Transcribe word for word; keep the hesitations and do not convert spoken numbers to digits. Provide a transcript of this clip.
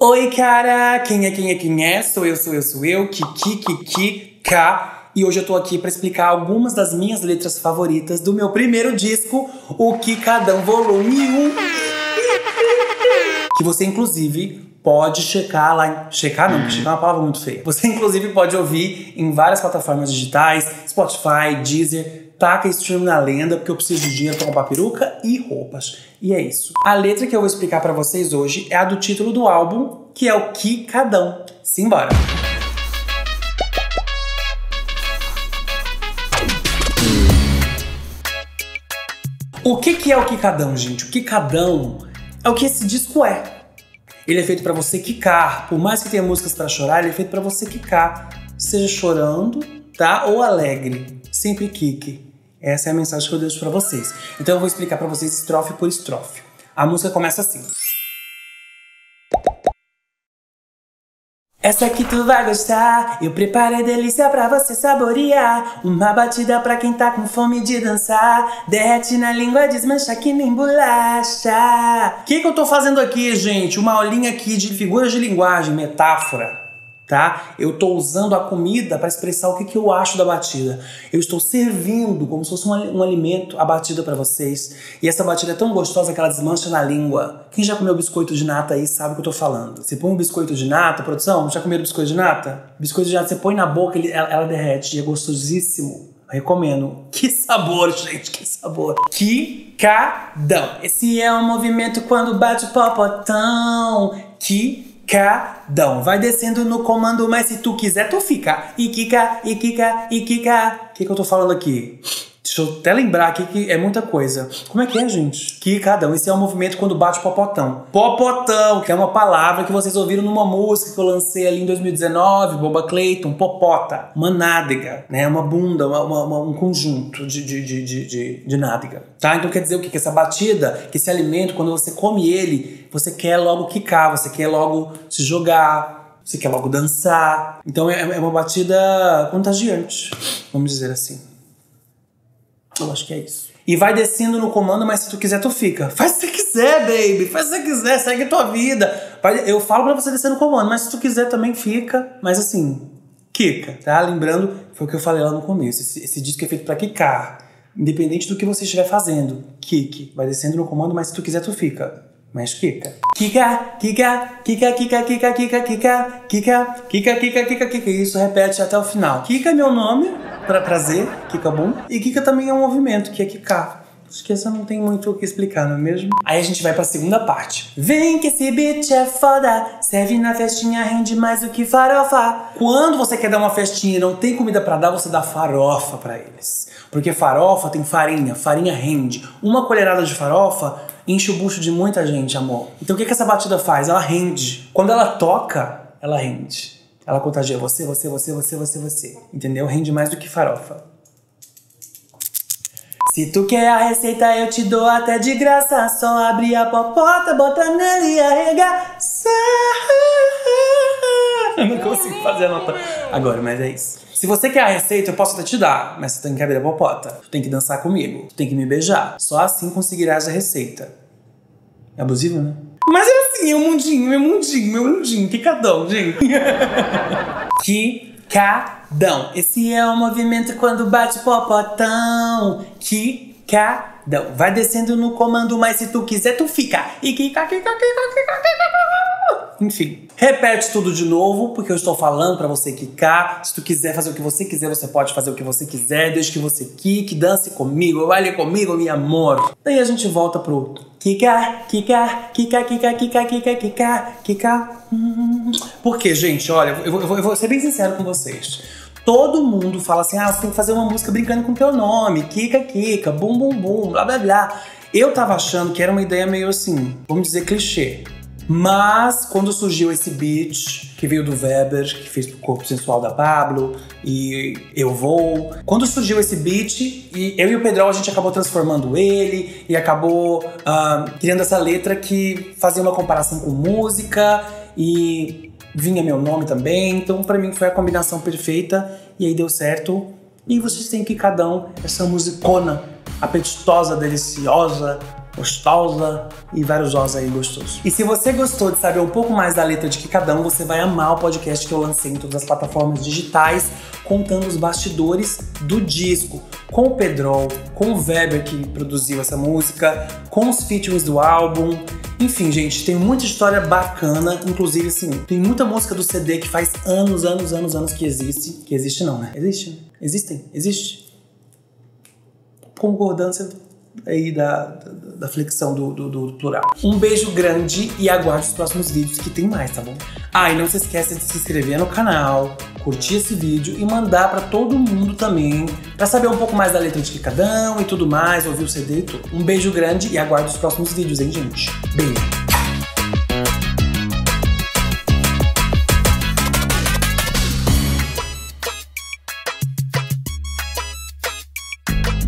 Oi, cara! Quem é, quem é, quem é? Sou eu, sou eu, sou eu, Kiki, Kiki, K. E hoje eu tô aqui pra explicar algumas das minhas letras favoritas do meu primeiro disco, o Kikadão Volume um. Que você, inclusive, pode checar lá em... Checar não, porque checar é uma palavra muito feia. Você, inclusive, pode ouvir em várias plataformas digitais, Spotify, Deezer. Taca stream na lenda, porque eu preciso de dinheiro pra comprar peruca e roupas. E é isso. A letra que eu vou explicar pra vocês hoje é a do título do álbum, que é o Kikadão. Simbora! O que que é o Kikadão, gente? O Kikadão é o que esse disco é. Ele é feito pra você quicar. Por mais que tenha músicas pra chorar, ele é feito pra você quicar. Seja chorando, tá? Ou alegre. Sempre quique. Essa é a mensagem que eu deixo pra vocês. Então eu vou explicar pra vocês estrofe por estrofe. A música começa assim. Essa aqui tu vai gostar, eu preparei delícia pra você saborear. Uma batida pra quem tá com fome de dançar. Derrete na língua, desmancha que nem bolacha. O que que eu tô fazendo aqui, gente? Uma aulinha aqui de figuras de linguagem, metáfora. Tá? Eu tô usando a comida para expressar o que, que eu acho da batida. Eu estou servindo como se fosse um, um alimento a batida para vocês. E essa batida é tão gostosa que ela desmancha na língua. Quem já comeu biscoito de nata aí sabe o que eu tô falando. Você põe um biscoito de nata, produção, já comeram biscoito de nata? Biscoito de nata, você põe na boca, ele, ela, ela derrete e é gostosíssimo. Recomendo. Que sabor, gente, que sabor. Kikadão. Esse é um movimento quando bate o popotão. Kikadão. Cadão. Vai descendo no comando, mas se tu quiser, tu fica. E quica, e quica, e quica. O que que eu tô falando aqui? Deixa eu até lembrar aqui que é muita coisa. Como é que é, gente? Kikadão. Esse é um movimento quando bate popotão. Popotão, que é uma palavra que vocês ouviram numa música que eu lancei ali em dois mil e dezenove, Boba Clayton, popota. Uma nádega, né? Uma bunda, uma, uma, um conjunto de, de, de, de, de, de nádega. Tá? Então quer dizer o quê? Que essa batida, que esse alimento, quando você come ele, você quer logo quicar, você quer logo se jogar, você quer logo dançar. Então é, é uma batida contagiante, vamos dizer assim. Eu acho que é isso. E vai descendo no comando, mas se tu quiser, tu fica. Faz se você quiser, baby. Faz se você quiser, segue a tua vida. Vai, eu falo pra você descer no comando, mas se tu quiser também fica. Mas assim, quica, tá? Lembrando, foi o que eu falei lá no começo. Esse, esse disco é feito pra quicar. Independente do que você estiver fazendo. Kick. Vai descendo no comando, mas se tu quiser, tu fica. Mas quica. Kika, kika, kika, kika, kika, kika, kika, kika, kika, kika, kika, kika. Isso repete até o final. Kika é meu nome, pra prazer, Kikabum. E kika também é um movimento, que é quicar. Acho que essa não tem muito o que explicar, não é mesmo? Aí a gente vai pra segunda parte. Vem que esse beat é foda, serve na festinha, rende mais do que farofa. Quando você quer dar uma festinha e não tem comida pra dar, você dá farofa pra eles. Porque farofa tem farinha, farinha rende. Uma colherada de farofa enche o bucho de muita gente, amor. Então o que que essa batida faz? Ela rende. Quando ela toca, ela rende. Ela contagia você, você, você, você, você, você. Entendeu? Rende mais do que farofa. Se tu quer a receita, eu te dou até de graça. Só abrir a popota, bota nela e arregaça. Eu não consigo fazer a nota agora, mas é isso. Se você quer a receita, eu posso até te dar, mas você tem que abrir a popota. Tu tem que dançar comigo. Tu tem que me beijar. Só assim conseguirás a receita. É abusivo, né? Mas é assim, é um mundinho, meu mundinho, meu mundinho. Kikadão, gente. Kikadão. Esse é o movimento quando bate popotão. Kikadão. Vai descendo no comando, mas se tu quiser, tu fica. E kika, kika, kika, kika, kika. Enfim. Repete tudo de novo, porque eu estou falando pra você quicar. Se tu quiser fazer o que você quiser, você pode fazer o que você quiser. Desde que você quique, dance comigo, baile comigo, meu amor. Daí a gente volta pro kika, kika, kika, kika, kika, kika, kika, kika. Hum. Porque, gente, olha, eu vou, eu, vou, eu vou ser bem sincero com vocês. Todo mundo fala assim, ah, você tem que fazer uma música brincando com o teu nome. Kika, kika, bum, bum, bum, blá, blá, blá. Eu tava achando que era uma ideia meio assim, vamos dizer, clichê. Mas, quando surgiu esse beat, que veio do Weber, que fez o Corpo Sensual da Pablo, e Eu Vou. Quando surgiu esse beat, e eu e o Pedrão, a gente acabou transformando ele, e acabou uh, criando essa letra que fazia uma comparação com música, e vinha meu nome também. Então, pra mim, foi a combinação perfeita, e aí deu certo. E vocês têm Kikadão, essa musicona apetitosa, deliciosa, gostosa e vários os aí gostosos. E se você gostou de saber um pouco mais da letra de Que Cada Um, você vai amar o podcast que eu lancei em todas as plataformas digitais, contando os bastidores do disco, com o Pedrol, com o Weber que produziu essa música, com os featurings do álbum. Enfim, gente, tem muita história bacana, inclusive, assim, tem muita música do C D que faz anos, anos, anos, anos que existe. Que existe não, né? Existe? Existem? Existe? Concordância aí da, da, da flexão do, do, do plural. Um beijo grande e aguarde os próximos vídeos que tem mais, tá bom? Ah, e não se esqueça de se inscrever no canal, curtir esse vídeo e mandar pra todo mundo também, pra saber um pouco mais da letra de Que Cada Um e tudo mais, ouvir o C D e tudo. Um beijo grande e aguarde os próximos vídeos, hein, gente? Beijo!